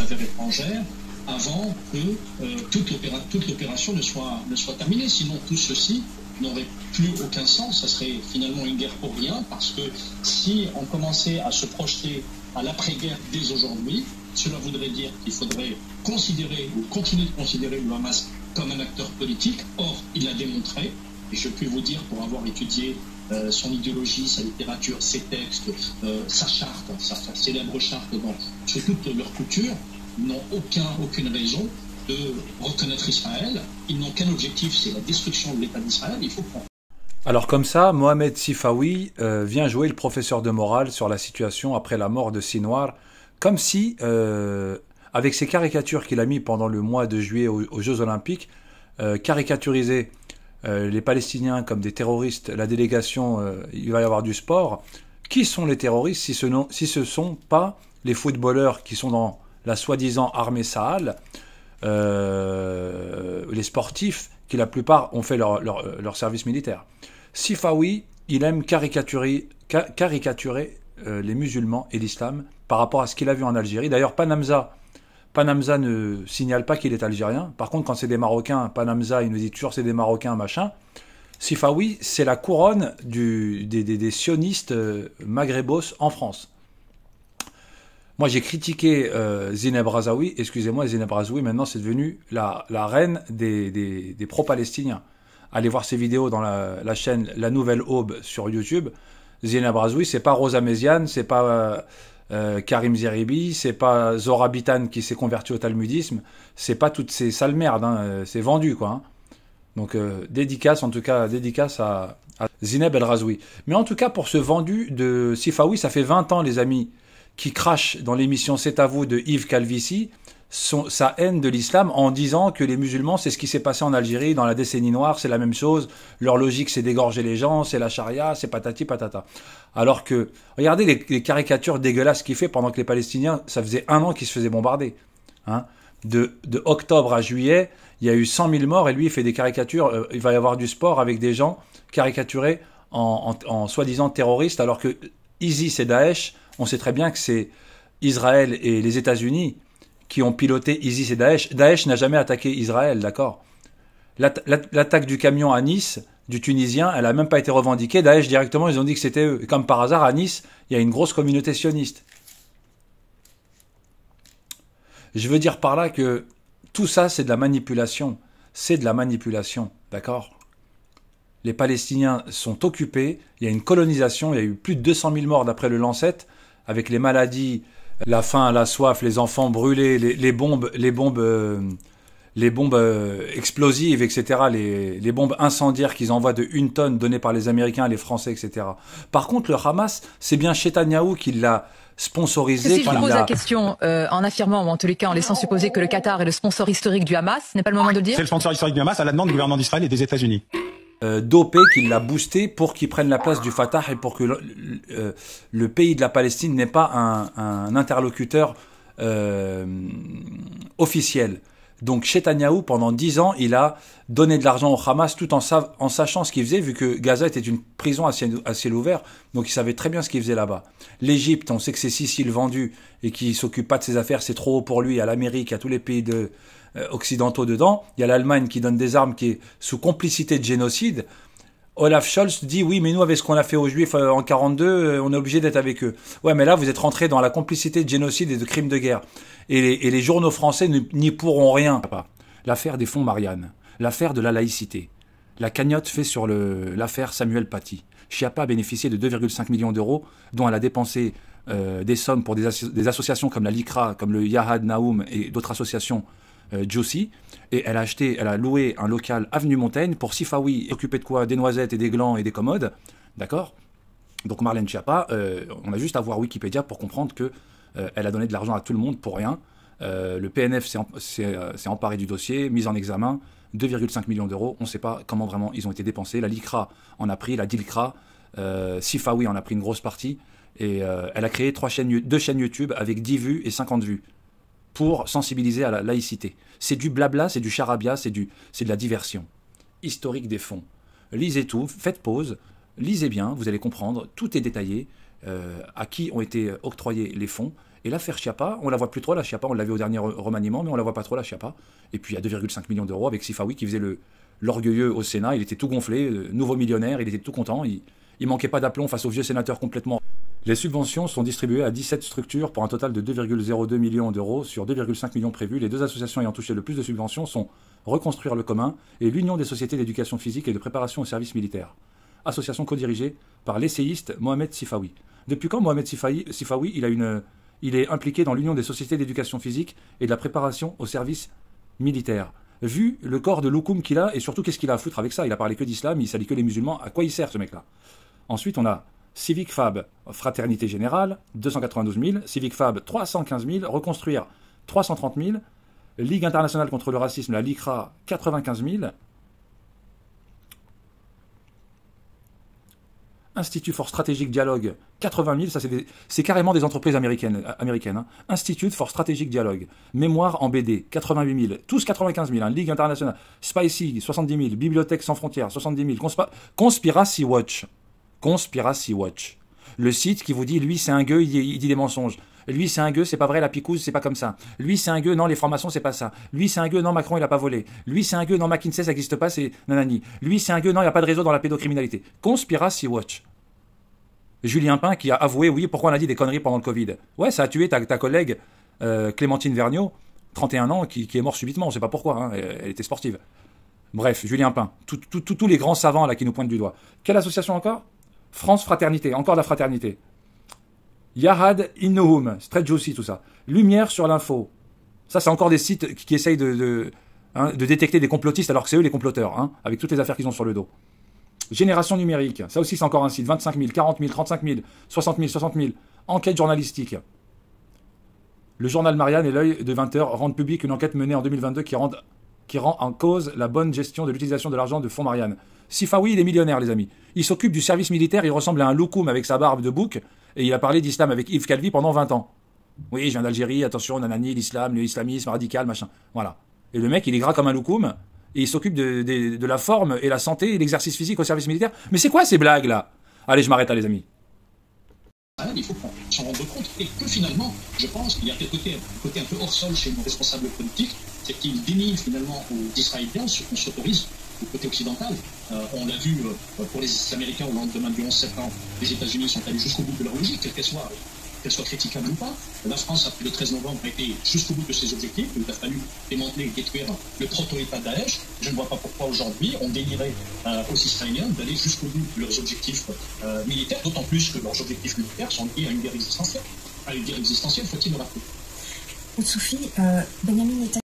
affaires étrangères avant que toute l'opération ne soit terminée. Sinon, tout ceci n'aurait plus aucun sens. Ça serait finalement une guerre pour rien, parce que si on commençait à se projeter à l'après-guerre dès aujourd'hui, cela voudrait dire qu'il faudrait considérer ou continuer de considérer le Hamas comme un acteur politique. Or, il l'a démontré, et je puis vous dire, pour avoir étudié son idéologie, sa littérature, ses textes, sa charte, sa célèbre charte sous toute leur couture, n'ont aucune raison de reconnaître Israël. Ils n'ont qu'un objectif, c'est la destruction de l'État d'Israël. Il faut prendre. Alors comme ça, Mohamed Sifawi vient jouer le professeur de morale sur la situation après la mort de Sinwar, comme si, avec ces caricatures qu'il a mis pendant le mois de juillet aux Jeux Olympiques, caricaturiser les Palestiniens comme des terroristes, la délégation, il va y avoir du sport. Qui sont les terroristes si ce ne sont pas les footballeurs qui sont dans la soi-disant armée Sahel, les sportifs qui la plupart ont fait leur service militaire. Sifawi, il aime caricaturer les musulmans et l'islam par rapport à ce qu'il a vu en Algérie. D'ailleurs, Panamza ne signale pas qu'il est algérien. Par contre, quand c'est des Marocains, Panamza, il nous dit toujours c'est des Marocains, machin. Sifawi, c'est la couronne des sionistes maghrébos en France. Moi, j'ai critiqué Zineb Razaoui. Excusez-moi, Zineb Razaoui, maintenant, c'est devenu la reine des pro-palestiniens. Allez voir ses vidéos dans la chaîne La Nouvelle Aube sur YouTube. Zineb Razaoui, c'est pas Rosa Méziane, c'est pas Karim Zeribi, c'est pas Zora Bitan qui s'est converti au talmudisme, c'est pas toutes ces sales merdes, hein, c'est vendu, quoi. Hein. Donc, dédicace à Zineb El Razoui. Mais en tout cas, pour ce vendu de Sifawi, ça fait 20 ans, les amis, qui crache dans l'émission C'est à vous de Yves Calvici sa haine de l'islam en disant que les musulmans, c'est ce qui s'est passé en Algérie dans la décennie noire, c'est la même chose, leur logique c'est d'égorger les gens, c'est la charia, c'est patati patata. Alors que, regardez les caricatures dégueulasses qu'il fait pendant que les Palestiniens, ça faisait 1 an qu'ils se faisaient bombarder. Hein. De octobre à juillet, il y a eu 100 000 morts et lui il fait des caricatures, il va y avoir du sport avec des gens caricaturés en soi-disant terroristes, alors que ISIS et Daesh, on sait très bien que c'est Israël et les États-Unis qui ont piloté ISIS et Daesh. Daesh n'a jamais attaqué Israël, d'accord. L'attaque du camion à Nice, du Tunisien, elle n'a même pas été revendiquée. Daesh, directement, ils ont dit que c'était eux. Et comme par hasard, à Nice, il y a une grosse communauté sioniste. Je veux dire par là que tout ça, c'est de la manipulation. C'est de la manipulation, d'accord. Les Palestiniens sont occupés, il y a une colonisation, il y a eu plus de 200 000 morts d'après le Lancet, avec les maladies, la faim, la soif, les enfants brûlés, les bombes explosives, etc., les bombes incendiaires qu'ils envoient de 1 tonne données par les Américains, les Français, etc. Par contre, le Hamas, c'est bien Netanyahou qui l'a sponsorisé. Si je vous pose la question en affirmant, ou en tous les cas en laissant supposer que le Qatar est le sponsor historique du Hamas, ce n'est pas le moment de le dire? C'est le sponsor historique du Hamas à la demande du gouvernement d'Israël et des États-Unis. Dopé, qui l'a boosté pour qu'il prenne la place du Fatah et pour que le pays de la Palestine n'ait pas un interlocuteur officiel. Donc Netanyahou, pendant 10 ans, il a donné de l'argent au Hamas tout en sachant ce qu'il faisait, vu que Gaza était une prison à ciel ouvert, donc il savait très bien ce qu'il faisait là-bas. L'Égypte, on sait que c'est Sicile vendu et qui s'occupe pas de ses affaires, c'est trop haut pour lui, à l'Amérique, à tous les pays occidentaux dedans. Il y a l'Allemagne qui donne des armes, qui est sous complicité de génocide. Olaf Scholz dit oui, mais nous, avec ce qu'on a fait aux Juifs en 42, on est obligé d'être avec eux. Ouais, mais là, vous êtes rentrés dans la complicité de génocide et de crimes de guerre. Et les journaux français n'y pourront rien. L'affaire des fonds Marianne, l'affaire de la laïcité, la cagnotte faite sur l'affaire Samuel Paty. Schiappa a bénéficié de 2,5 millions d'euros, dont elle a dépensé des sommes pour des associations comme la LICRA, comme le Yahad Naoum et d'autres associations Juicy, et elle a loué un local avenue Montaigne pour Sifawi, occupé de quoi? Des noisettes et des glands et des commodes, d'accord. Donc Marlène Schiappa, on a juste à voir Wikipédia pour comprendre que elle a donné de l'argent à tout le monde pour rien. Le PNF s'est emparé du dossier, mise en examen, 2,5 millions d'euros, on ne sait pas comment vraiment ils ont été dépensés. La LICRA en a pris, la DILCRA, Sifawi en a pris une grosse partie, et elle a créé 2 chaînes YouTube avec 10 vues et 50 vues. Pour sensibiliser à la laïcité. C'est du blabla, c'est du charabia, c'est de la diversion. Historique des fonds. Lisez tout, faites pause, lisez bien, vous allez comprendre, tout est détaillé, à qui ont été octroyés les fonds, Et l'affaire Schiappa, on la voit plus trop, la Schiappa, on l'avait au dernier remaniement, mais on la voit pas trop, la Schiappa. Et puis il y a 2,5 millions d'euros avec Sifawi qui faisait l'orgueilleux au Sénat, il était tout gonflé, nouveau millionnaire, il était tout content, il manquait pas d'aplomb face aux vieux sénateurs complètement. Les subventions sont distribuées à 17 structures pour un total de 2,02 millions d'euros sur 2,5 millions prévus. Les deux associations ayant touché le plus de subventions sont Reconstruire le commun et l'Union des sociétés d'éducation physique et de préparation au service militaire. Association co-dirigée par l'essayiste Mohamed Sifawi. Depuis quand Mohamed Sifawi il est impliqué dans l'Union des sociétés d'éducation physique et de la préparation au service militaire? Vu le corps de loukoum qu'il a, et surtout qu'est-ce qu'il a à foutre avec ça? Il a parlé que d'islam, il salit que les musulmans, à quoi il sert ce mec-là? Ensuite on a Civic Fab, Fraternité Générale, 292 000, Civic Fab, 315 000, Reconstruire, 330 000, Ligue internationale contre le racisme, la LICRA, 95 000, Institut for Strategic Dialogue, 80 000, ça c'est carrément des entreprises américaines hein. Institut for Strategic Dialogue, Mémoire en BD, 88 000, tous 95 000, hein. Ligue internationale, Spicy, 70 000, Bibliothèque sans frontières, 70 000, Conspiracy Watch, le site qui vous dit, lui c'est un gueux, il dit des mensonges. Lui c'est un gueux, c'est pas vrai, la picouse c'est pas comme ça. Lui c'est un gueux, non les formations c'est pas ça. Lui c'est un gueux, non Macron il a pas volé. Lui c'est un gueux, non McKinsey ça n'existe pas, c'est nanani. Lui c'est un gueux, non il n'y a pas de réseau dans la pédocriminalité. Conspiracy Watch. Julien Pain qui a avoué, oui, pourquoi on a dit des conneries pendant le Covid. Ouais, ça a tué ta collègue Clémentine Vergniaud, 31 ans, qui est morte subitement, on sait pas pourquoi, hein, elle était sportive. Bref, Julien Pain, tous les grands savants là qui nous pointent du doigt. Quelle association encore? France Fraternité, encore de la fraternité. Yahad Innohum, Straight Juicy, tout ça. Lumière sur l'info. Ça, c'est encore des sites qui essayent de détecter des complotistes alors que c'est eux les comploteurs, hein, avec toutes les affaires qu'ils ont sur le dos. Génération numérique, ça aussi c'est encore un site. 25 000, 40 000, 35 000, 60 000, 60 000. Enquête journalistique. Le journal Marianne et l'œil de 20h rendent publique une enquête menée en 2022 qui rend en cause la bonne gestion de l'utilisation de l'argent de fonds Marianne. Sifawi, il est millionnaire, les amis. Il s'occupe du service militaire, il ressemble à un loukoum avec sa barbe de bouc, et il a parlé d'islam avec Yves Calvi pendant 20 ans. Oui, je viens d'Algérie, attention, nanani, l'islam, l'islamisme radical, machin. Voilà. Et le mec, il est gras comme un loukoum, et il s'occupe de la forme et la santé et l'exercice physique au service militaire. Mais c'est quoi ces blagues, là? Allez, je m'arrête là, les amis. Il faut qu'on s'en rende compte et que finalement, je pense qu'il y a un côté un peu hors sol chez nos responsables politiques, c'est qu'ils dénient finalement aux Israéliens ce qu'on s'autorise du côté occidental. On l'a vu pour les Américains au lendemain du 11 septembre, les États-Unis sont allés jusqu'au bout de leur logique, qu'elle soit critiquable ou pas. La France, après le 13 novembre, a été jusqu'au bout de ses objectifs. Il a fallu démanteler et détruire le proto-État Daesh. Je ne vois pas pourquoi aujourd'hui on dénierait aux Israéliens d'aller jusqu'au bout de leurs objectifs militaires, d'autant plus que leurs objectifs militaires sont liés à une guerre existentielle. À une guerre existentielle, faut-il le rappeler. Oussoufi, Benyamin Netanyahu